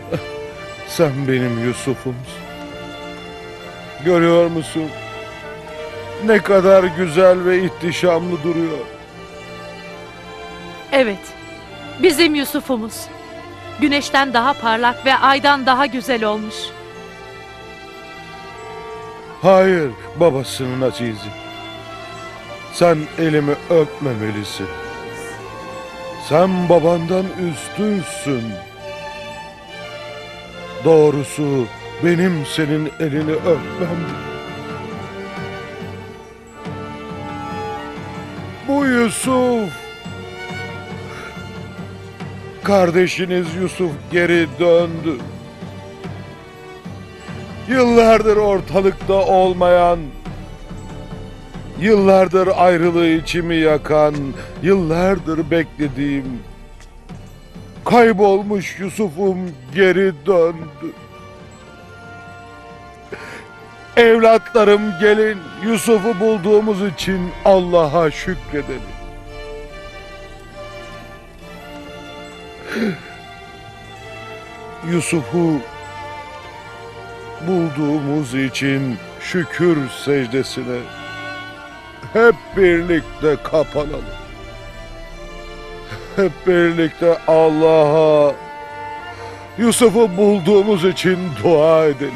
Sen benim Yusuf'umsun. Görüyor musun? Ne kadar güzel ve ihtişamlı duruyor. Evet, bizim Yusuf'umuz. Güneşten daha parlak ve aydan daha güzel olmuş. Hayır babasının azizi. Sen elimi öpmemelisin. Sen babandan üstünsün. Doğrusu benim senin elini öpmem. Bu Yusuf. Kardeşiniz Yusuf geri döndü. Yıllardır ortalıkta olmayan, yıllardır ayrılığı içimi yakan, yıllardır beklediğim, kaybolmuş Yusuf'um geri döndü. Evlatlarım gelin, Yusuf'u bulduğumuz için Allah'a şükredelim. Yusuf'u bulduğumuz için şükür secdesine hep birlikte kapanalım. Hep birlikte Allah'a Yusuf'u bulduğumuz için dua edelim.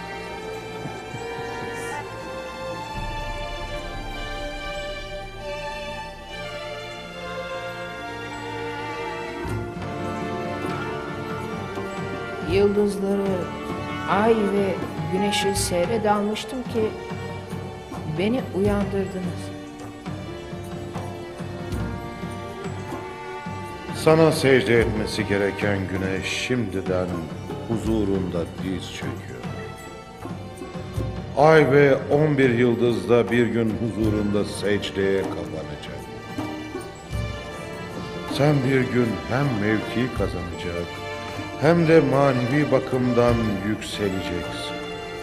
Yıldızları, ay ve güneşi seyre dalmıştım ki beni uyandırdınız. Sana secde etmesi gereken güneş şimdiden huzurunda diz çöküyor. Ay ve 11 yıldız da bir gün huzurunda secdeye kapanacak. Sen bir gün hem mevki kazanacak hem de manevi bakımdan yükseleceksin.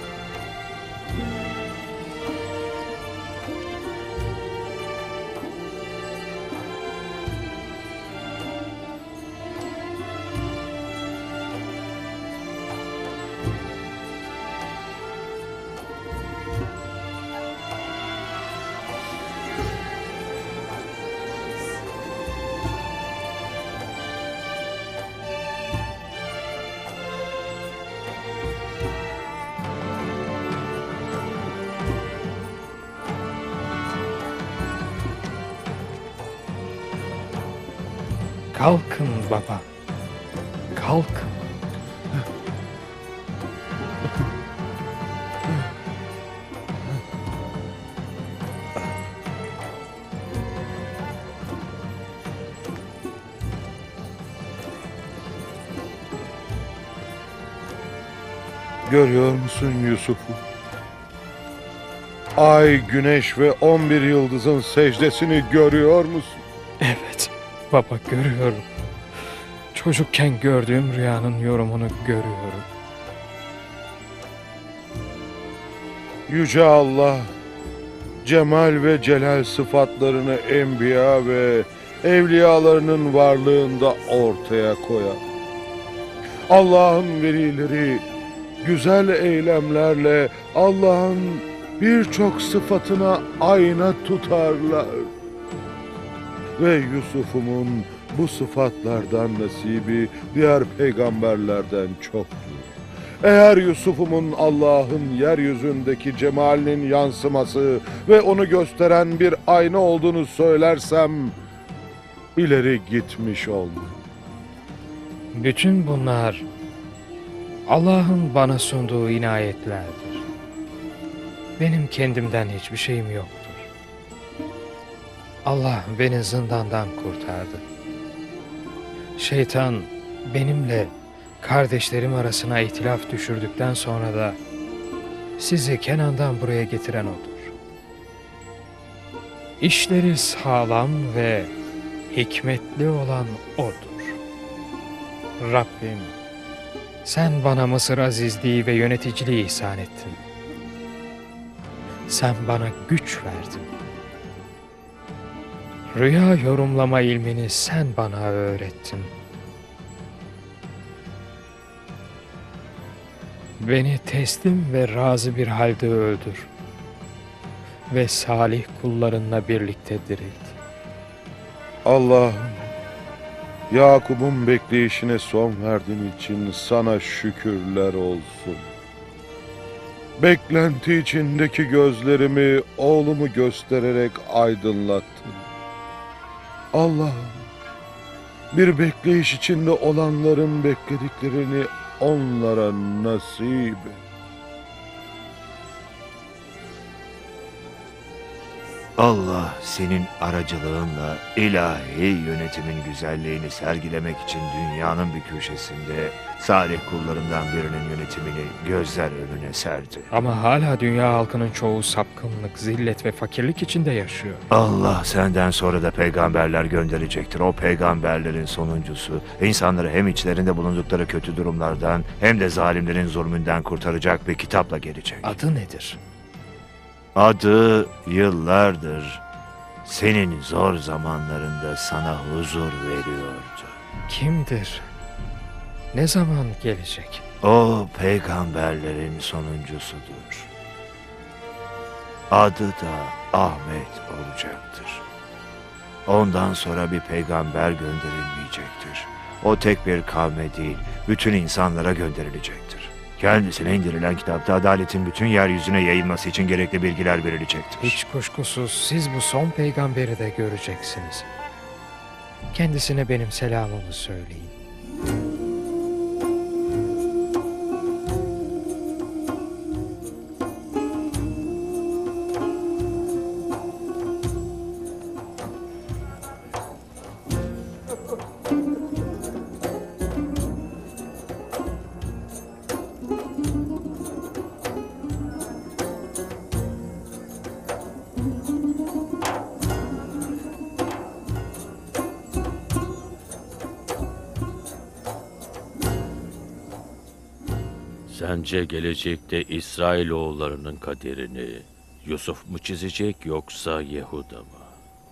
Kalkın baba, kalkın. Görüyor musun Yusuf'u? Ay, güneş ve 11 yıldızın secdesini görüyor musun? Evet baba, görüyorum. Çocukken gördüğüm rüyanın yorumunu görüyorum. Yüce Allah, cemal ve celal sıfatlarını enbiya ve evliyalarının varlığında ortaya koyar. Allah'ın velileri güzel eylemlerle Allah'ın birçok sıfatına ayna tutarlar. Ve Yusuf'umun bu sıfatlardan nasibi diğer peygamberlerden çoktur. Eğer Yusuf'umun Allah'ın yeryüzündeki cemalinin yansıması ve onu gösteren bir ayna olduğunu söylersem ileri gitmiş olmam. Bütün bunlar Allah'ın bana sunduğu inayetlerdir. Benim kendimden hiçbir şeyim yoktur. Allah beni zindandan kurtardı. Şeytan benimle kardeşlerim arasına ihtilaf düşürdükten sonra da sizi Kenan'dan buraya getiren odur. İşleri sağlam ve hikmetli olan odur. Rabbim, sen bana Mısır azizliği ve yöneticiliği ihsan ettin. Sen bana güç verdin. Rüya yorumlama ilmini sen bana öğrettin. Beni teslim ve razı bir halde öldür ve salih kullarınla birlikte dirilt. Allah'ım, Yakup'un bekleyişine son verdiğin için sana şükürler olsun. Beklenti içindeki gözlerimi oğlumu göstererek aydınlattın. Allah'ım, bir bekleyiş içinde olanların beklediklerini onlara nasip et. Allah senin aracılığınla ilahi yönetimin güzelliğini sergilemek için dünyanın bir köşesinde salih kullarından birinin yönetimini gözler önüne serdi. Ama hala dünya halkının çoğu sapkınlık, zillet ve fakirlik içinde yaşıyor. Allah senden sonra da peygamberler gönderecektir. O peygamberlerin sonuncusu insanları hem içlerinde bulundukları kötü durumlardan hem de zalimlerin zulmünden kurtaracak bir kitapla gelecek. Adı nedir? Adı yıllardır senin zor zamanlarında sana huzur veriyordu. Kimdir? Ne zaman gelecek? O peygamberlerin sonuncusudur. Adı da Ahmet olacaktır. Ondan sonra bir peygamber gönderilmeyecektir. O tek bir kavme değil, bütün insanlara gönderilecektir. Kendisine indirilen kitapta adaletin bütün yeryüzüne yayılması için gerekli bilgiler verilecektir. Hiç kuşkusuz siz bu son peygamberi de göreceksiniz. Kendisine benim selamımı söyleyin. Sence gelecekte İsrailoğullarının kaderini Yusuf mu çizecek yoksa Yehuda mı?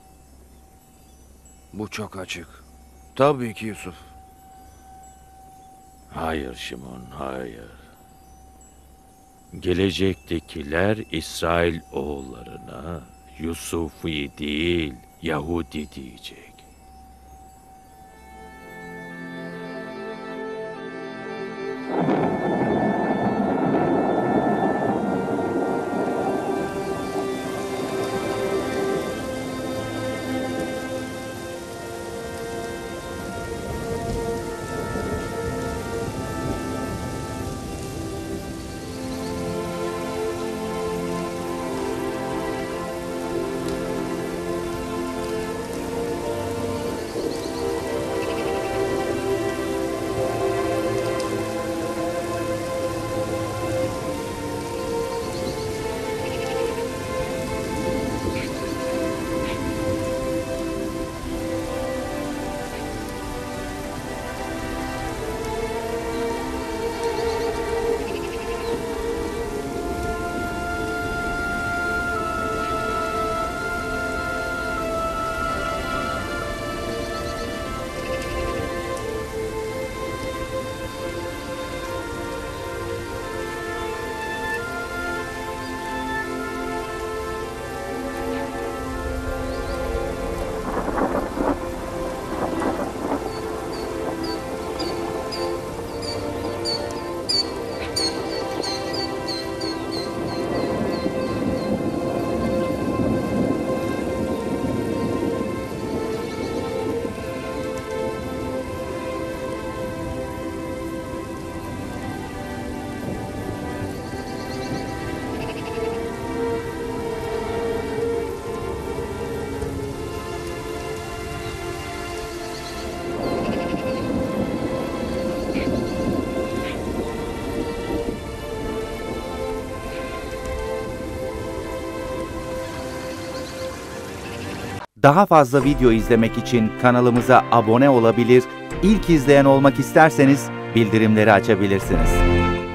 Bu çok açık. Tabii ki Yusuf. Hayır Şimon, hayır. Gelecektekiler İsrail oğullarına Yusuf'i değil Yahudi diyecek. Daha fazla video izlemek için kanalımıza abone olabilir, ilk izleyen olmak isterseniz bildirimleri açabilirsiniz.